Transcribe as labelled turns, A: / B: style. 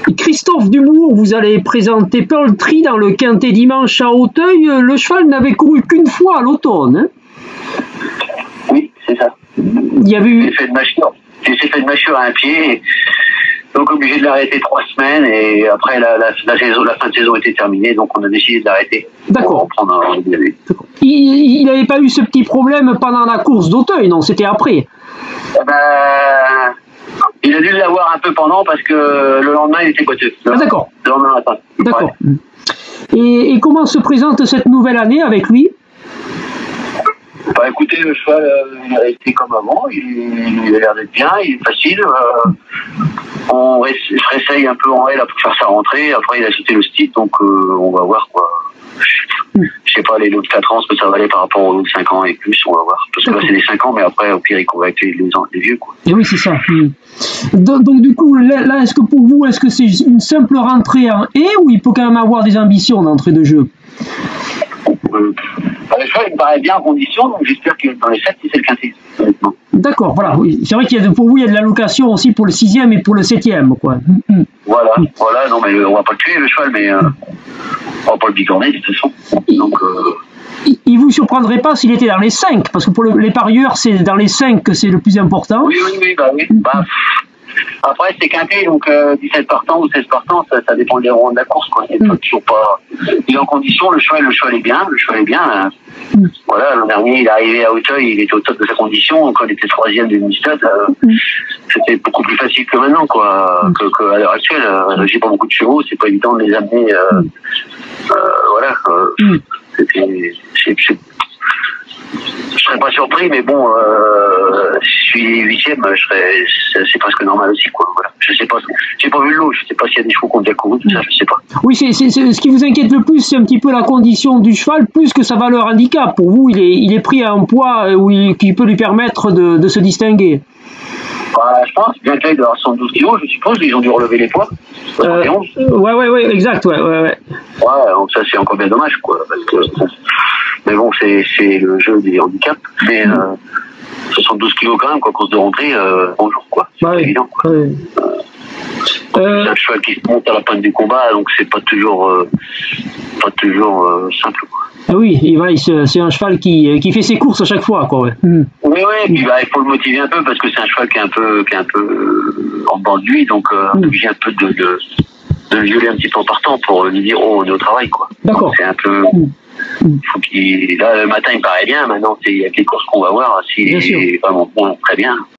A: Christophe Dubourg, vous allez présenter Pearl Tree dans le Quintet dimanche à Auteuil. Le cheval n'avait couru qu'une fois à l'automne. Hein?
B: Oui, c'est ça.
A: Il y avait eu...
B: J'ai fait une mâchure à un pied, donc obligé de l'arrêter 3 semaines, et après la fin de saison était terminée, donc on a décidé de l'arrêter.
A: D'accord. Il n'avait pas eu ce petit problème pendant la course d'Auteuil, non? C'était après.
B: Il a dû l'avoir un peu pendant, parce que le lendemain il était boiteux.
A: Ah, d'accord.
B: Le lendemain matin.
A: D'accord. Ouais. Et comment se présente cette nouvelle année avec lui?
B: Bah écoutez, le cheval il a été comme avant, il a l'air d'être bien, il est facile. Je réessaye un peu en L pour faire sa rentrée. Après, il a sauté le stick, donc on va voir quoi. Je sais pas, les lots de 4 ans, ce que ça valait par rapport aux lots de 5 ans et plus, on va voir. Parce que là, c'est des 5 ans, mais après, au pire, il court avec les vieux, quoi.
A: Et oui, c'est ça. Donc, du coup, là, est-ce que pour vous, est-ce que c'est une simple rentrée en E ou il peut quand même avoir des ambitions d'entrée de jeu?
B: Le cheval, il me paraît bien en condition, donc j'espère qu'il est dans les 7 si c'est le quintet.
A: D'accord, voilà. Oui. C'est vrai qu'il y a pour vous, il y a de l'allocation aussi pour le 6e et pour le 7e, quoi.
B: Voilà, non, mais on va pas le tuer, le cheval, mais on va pas le bicorner, de toute façon. Donc,
A: il vous surprendrait pas s'il était dans les 5, parce que pour les parieurs, c'est dans les 5 que c'est le plus important.
B: Oui. Après, c'est quintet, donc 17 partants ou 16 partants, ça dépend des ronds de la course, quoi. Il est en condition, le cheval est bien, Voilà, l'an dernier, il est arrivé à Auteuil, il était au top de sa condition, quand il était 3e du mini-stade, c'était beaucoup plus facile que maintenant, quoi, qu'à l'heure actuelle. J'ai pas beaucoup de chevaux, c'est pas évident de les amener, je serais pas surpris, mais bon, si je suis 8e, c'est presque normal aussi, quoi. Voilà. Je sais pas, j'ai pas vu le lot, je sais pas s'il y a des chevaux qui ont déjà couru, tout ça, je sais pas.
A: Oui, ce qui vous inquiète le plus, c'est un petit peu la condition du cheval, plus que sa valeur handicap. Pour vous, il est pris à un poids qui peut lui permettre de se distinguer.
B: Je pense, bien qu'il doit avoir 112 kilos, je suppose, ils ont dû relever les poids.
A: Ouais, exact, ouais.
B: Ouais, donc ça, c'est encore bien dommage, quoi, parce que, mais bon, c'est le jeu des handicaps, mais 72 kilos quand même, quoi, course de rentrée, bonjour, quoi, c'est pas évident, quoi. C'est un cheval qui se monte à la pointe du combat, donc c'est pas toujours simple, quoi.
A: Ah oui, c'est un cheval qui fait ses courses à chaque fois, quoi. Ouais.
B: Oui, et puis il faut le motiver un peu parce que c'est un cheval qui est un peu en bas de lui, donc obligé un peu de le violer un petit peu en partant pour lui dire on est au travail, quoi.
A: D'accord.
B: C'est un peu. Faut là le matin il paraît bien, maintenant il y a que les courses qu'on va voir, s'il est vraiment bon, très bien.